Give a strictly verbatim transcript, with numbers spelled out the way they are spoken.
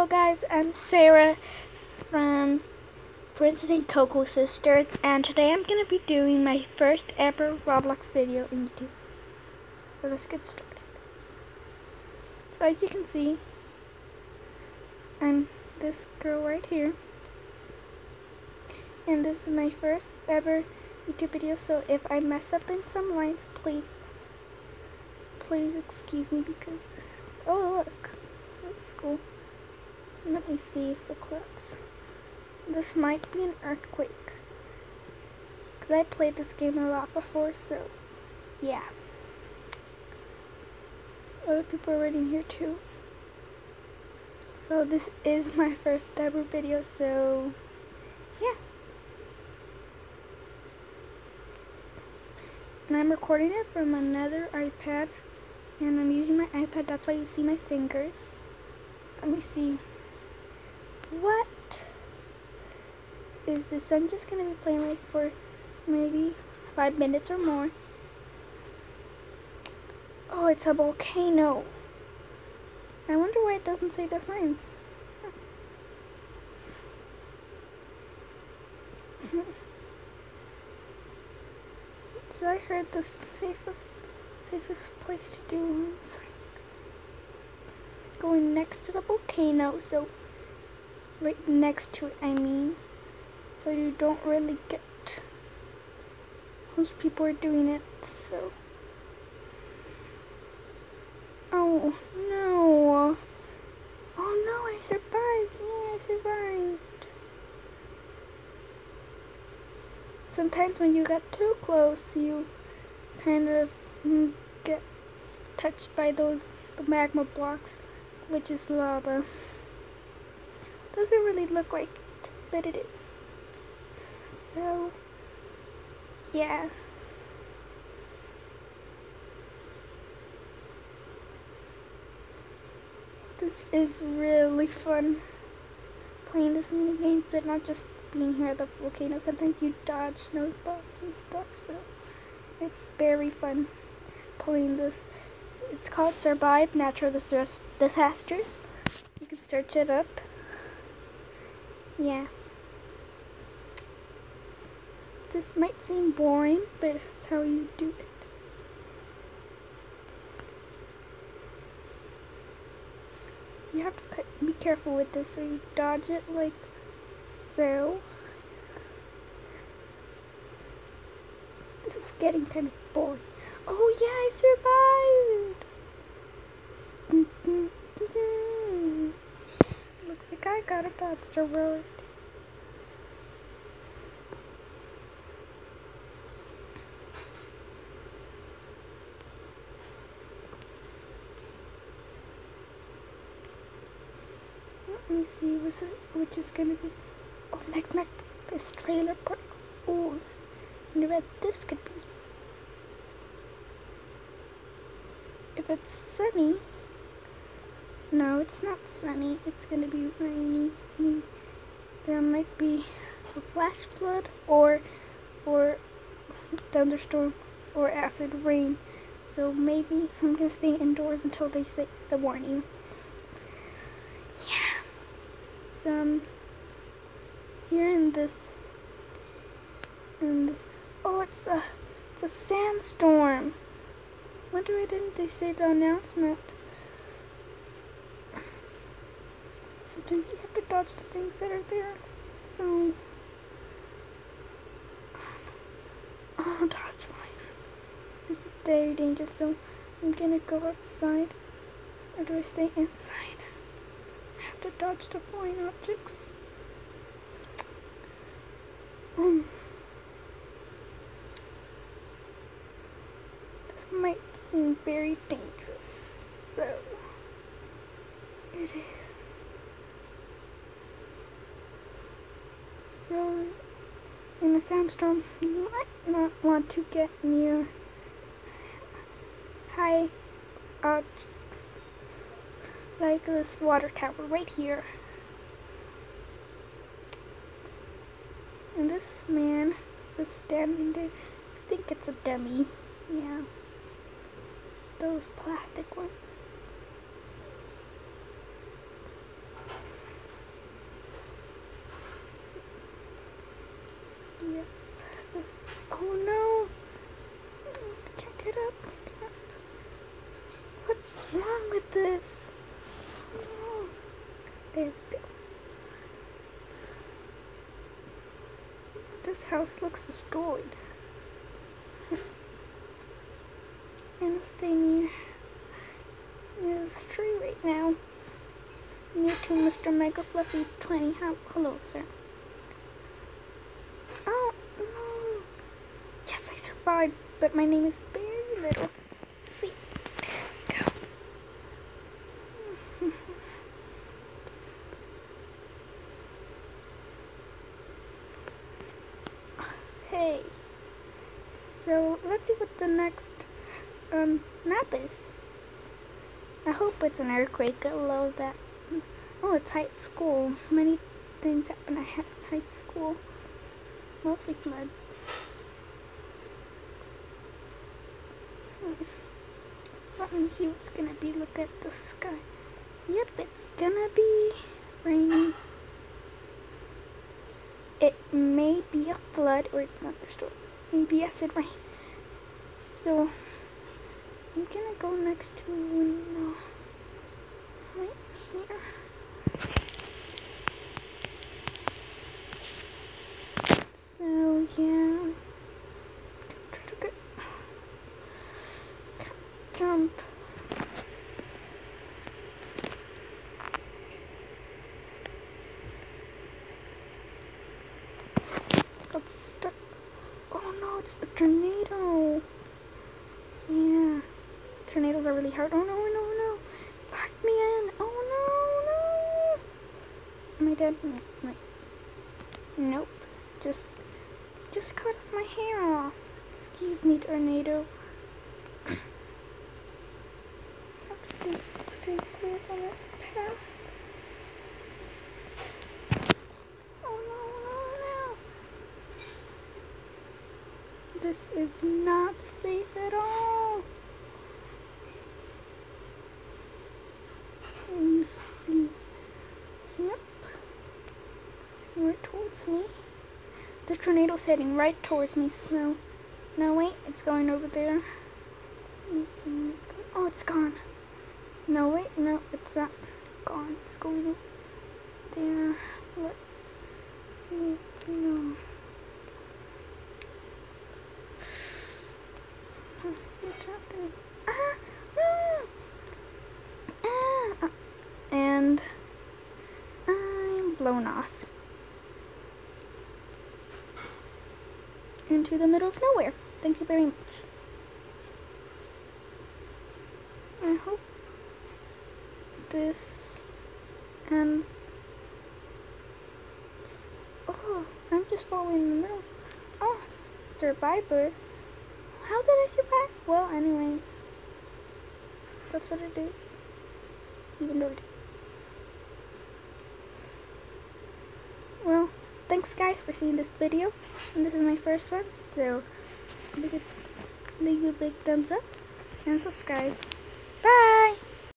guys, I'm Sarah from Princess and Coco Sisters, and today I'm going to be doing my first ever Roblox video in YouTube. So let's get started. So as you can see, I'm this girl right here, and this is my first ever YouTube video, so if I mess up in some lines, please, please excuse me because, oh look, that's cool. Let me see if the clocks. This might be an earthquake. Because I played this game a lot before, so yeah. Other people are already in here too. So this is my first ever video, so yeah. And I'm recording it from another iPad. And I'm using my iPad, that's why you see my fingers. Let me see. What is this? I'm just gonna be playing like for maybe five minutes or more. Oh, it's a volcano. I wonder why it doesn't say the sign. So I heard the safest safest place to do is going next to the volcano. So right next to it, I mean, so you don't really get whose people are doing it. So, oh no, oh no, I survived. Yeah, I survived. Sometimes when you get too close, you kind of get touched by those the magma blocks, which is lava. Doesn't really look like it, but it is. So, yeah. This is really fun playing this mini game, but not just being here at the volcano. Sometimes you dodge snowballs and stuff, so it's very fun playing this. It's called Survive Natural Disasters. You can search it up. Yeah. This might seem boring, but it's how you do it. You have to be careful with this, so you dodge it like so. This is getting kind of boring. Oh yeah, I survived! Looks like I got a dodge the road. Let me see which is, which is gonna be. Oh, next map is Trailer Park. Oh, I wonder what this could be. If it's sunny. No, it's not sunny. It's gonna be rainy. There might be a flash flood or or thunderstorm or acid rain. So maybe I'm gonna stay indoors until they say the warning. Yeah. So here in this in this oh it's a it's a sandstorm. Wonder why didn't they say the announcement? Sometimes you have to dodge the things that are there. So, oh, dodge line. This is very dangerous. So I'm gonna go outside, or do I stay inside? I have to dodge the flying objects. Um, this might seem very dangerous. So it is. So, in a sandstorm, you might not want to get near high objects, like this water tower right here. And this man is just standing there. I think it's a dummy. Yeah. Those plastic ones. This, oh no! Can't get up, can't get up. What's wrong with this? Oh, there we go. This house looks destroyed. I'm gonna stay near, near this tree right now. Near to Mister Mega Fluffy twenty. How, hello, sir. Oh, no. Yes, I survived, but my name is very little. See, there we go. Hey. So, let's see what the next um, map is. I hope it's an earthquake. I love that. Oh, it's high school. Many things happen at high school. Mostly floods. Hmm. Let me see what's gonna be. Look at the sky. Yep, it's gonna be rainy. It may be a flood or a thunderstorm. Maybe acid rain. So I'm gonna go next to a window right here. So yeah, try to get jump. Got stuck. Oh no, it's a tornado. Yeah, tornadoes are really hard. Oh no, no, no! Lock me in. Oh no, no! Am I dead? No, wait. Nope. Just, just cut my hair off. Excuse me, tornado. Have to stay, stay clear from this path. Oh no, no, no! This is not safe at all. You see? Yep. Right towards me. The tornado's heading right towards me, so no wait, it's going over there. It's going, oh, it's gone. No wait, no, it's not gone. It's going there. Let's see. No. Something's happening. Ah, no. Ah, and I'm blown off into the middle of nowhere. Thank you very much. I hope this ends. Oh, I'm just falling in the middle. Oh, survivors. How did I survive? Well, anyways, that's what it is. Even though it. Well, thanks guys for seeing this video, and this is my first one, so leave a, leave a big thumbs up and subscribe. Bye!